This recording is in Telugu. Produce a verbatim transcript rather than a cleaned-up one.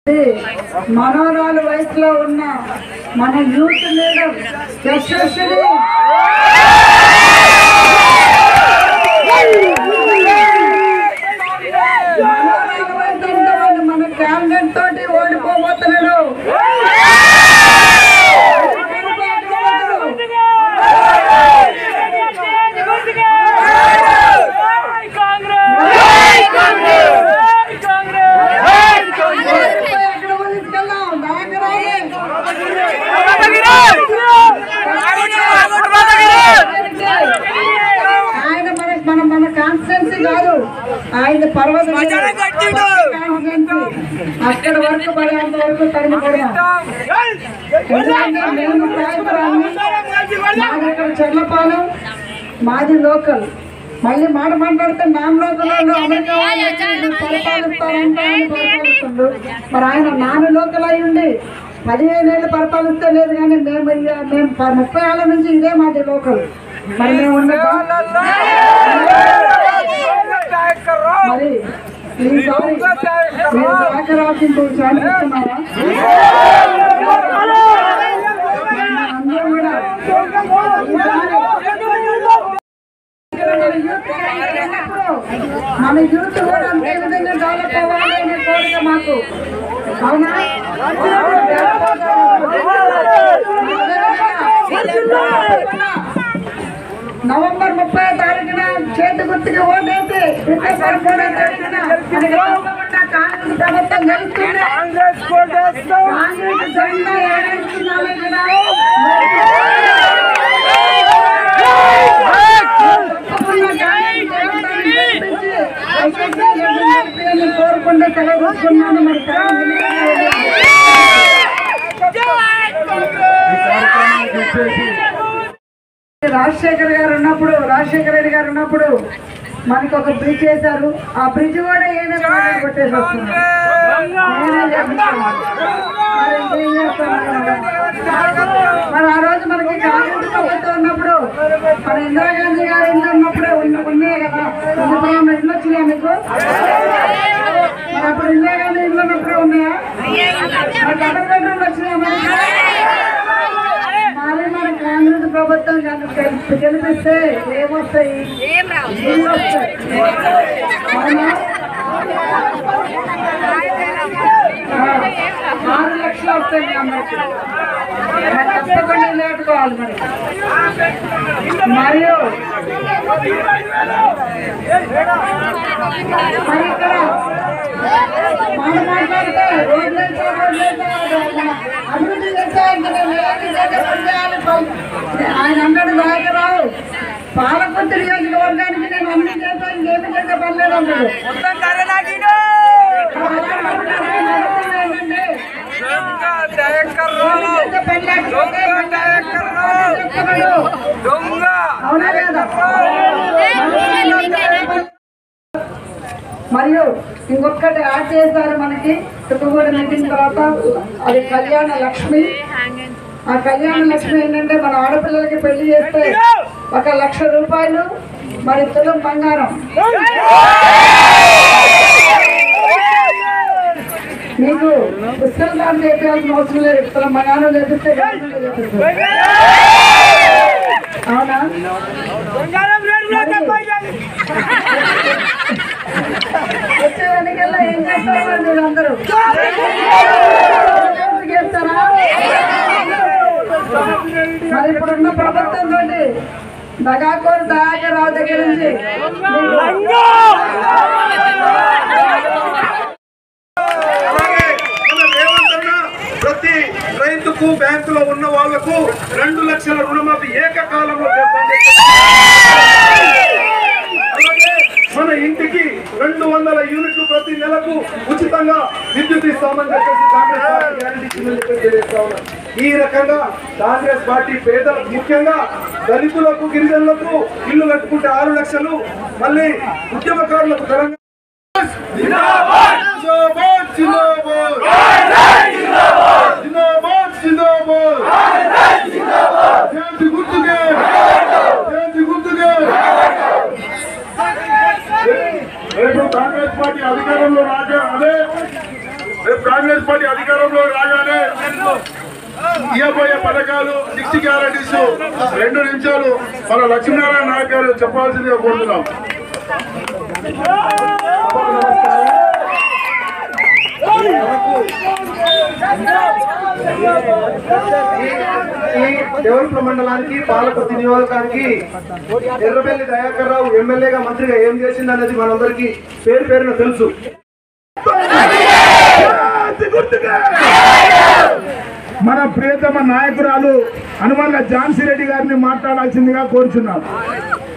మనోరాలు వయసులో ఉన్న మన యూత్ లీడర్ యశస్విని మనోరాలు వయసు మన క్యాండిడేట్ తోటి ఓడిపోబోతున్నాడు. ఆయన మన మన మన కాన్స్టిట్యున్సీ కాదు, ఆయన పర్వతం అక్కడ వరకు పడేంత వరకు తరిమిపోయాం. మేము మాది చెర్లపాలెం, మాది లోకల్. మళ్ళీ మాట మాట్లాడితే నాన్ లోకల్ అమెరికా పరిపాలిస్తారంటే పరిపాలిస్తుండ్రు. మరి ఆయన నాన్ లోకల్ అయి ఉండి పదిహేను ఏళ్ళు పరిపాలిస్తే లేదు, కానీ మేము మేము ముప్పై ఏళ్ళ నుంచి ఇదే మాది లోకల్. మరి మేము ఉండగా మరి ఈసారి మీరు దాకరాసింది శాంతిస్తున్నారా? అందరూ కూడా మన యూత్ కూడా అంతే విధంగా డెవలప్ అవ్వాలనే కోరిక మాకు. అవునా? నవంబర్ ముప్పై తారీఖున చేతి గుర్తుకి ఓటేసి పదమూడో తారీఖున కాంగ్రెస్ ప్రభుత్వం గెలుస్తుంది. కాంగ్రెస్ జెండా ఏడేస్తున్నామే కదా. కోరుకుంటే సెలవుకున్నాను. మరి రాజశేఖర్ గారు ఉన్నప్పుడు రాజశేఖర రెడ్డి గారు ఉన్నప్పుడు మనకు ఒక బ్రిడ్జ్ చేశారు. ఆ బ్రిడ్జ్ కూడా ఏమైనా కొట్టేసి వస్తుంది. మరి ఆ రోజు మనకి కాంగ్రెస్ ప్రభుత్వం ఉన్నప్పుడు మన ఇందిరాగాంధీ గారు ఇల్లు ఉన్నప్పుడే ఉన్నాయి కదా. ఉన్నప్పుడు ఇల్లు వచ్చినాయా మీకు? మరి అప్పుడు ఇందిరాగాంధీ ఇల్లు ఉన్నప్పుడే ఉన్నాయా? మరి డబల్ బెడ్రూమ్లు వచ్చినాయా? మరి మన కాంగ్రెస్ ప్రభుత్వం గెలిపిస్తే ఏమొస్తాయి? ఇల్లు వస్తాయి. ఆరు లక్షలు వస్తాయి అన్నట్టు తప్పకుండా లేటుకోవాలి. మరి మరియు మరి ఇక్కడ మనం మాట్లాడితే రోడ్లు అభివృద్ధి చేస్తాయంటే ఆయన అన్నాడు నాయకరావు, పాలకొండ నియోజకవర్గానికి నేను అన్ని చేస్తాను, ఇంకేమి చేసే పర్లేదు అన్నాడు. అవునా లేదా? మరియు ఇంకొకటి యాడ్ చేశారు మనకి చుట్టుగూడ మీటింగ్ తర్వాత, అది కళ్యాణ లక్ష్మి. ఆ కళ్యాణ లక్ష్మి ఏంటంటే మన ఆడపిల్లలకి పెళ్లి చేస్తే ఒక లక్ష రూపాయలు మరి తులం బంగారం. మీకు పుస్తకం దాన్ని చేయాల్సిన అవసరం లేదు, తులం బంగారం చేపిస్తే అవునా? వచ్చే ఎన్నికల్లో ఏం చేస్తారు మీరు అందరూ? చేస్తారా? మరి ఇప్పుడున్న ప్రభుత్వం తోటి దగాకోరు దయాకరావు దగ్గర నుంచి ప్రతి రైతుకు బ్యాంకులో ఉన్న వాళ్లకు రెండు లక్షల రుణమాఫీ ఏకకాలంలో మన ఇంటికి రెండు వందల యూనిట్లు ప్రతి నెలకు ఉచితంగా విద్యుత్ ఇస్తామని చెప్పేసి కాంగ్రెస్ పార్టీ గ్యారెంటీ ఇచ్చిందని తెలియజేస్తా ఉన్నారు. ఈ రకంగా కాంగ్రెస్ పార్టీ పేదలకు, ముఖ్యంగా దళితులకు, గిరిజనులకు ఇల్లు కట్టుకుంటే ఆరు లక్షలు, మళ్ళీ ఉద్యమకారులకు తెలంగాణ రేపు కాంగ్రెస్ పార్టీ అధికారంలో రాజా అదే రేపు కాంగ్రెస్ పార్టీ అధికారంలో రాగానే ఇవ్వబోయే పథకాలు సిక్స్టీ గ్యారంటీస్ రెండు నిమిషాలు మన లక్ష్మీనారాయణ నాయక్ గారు చెప్పాల్సిందిగా కోరుతున్నాం. ఈ దేవరపల్లి మండలానికి పాలకుర్తి నియోజకానికి ఎర్రబెల్లి దయాకర్ రావు ఎమ్మెల్యేగా మంత్రిగా ఏం చేసింది అనేది మనందరికీ పేరు పేరున తెలుసు. మన ప్రియతమ నాయకురాలు హనుమల్ల ఝాన్సీ రెడ్డి గారిని మాట్లాడాల్సిందిగా కోరుచున్నాం.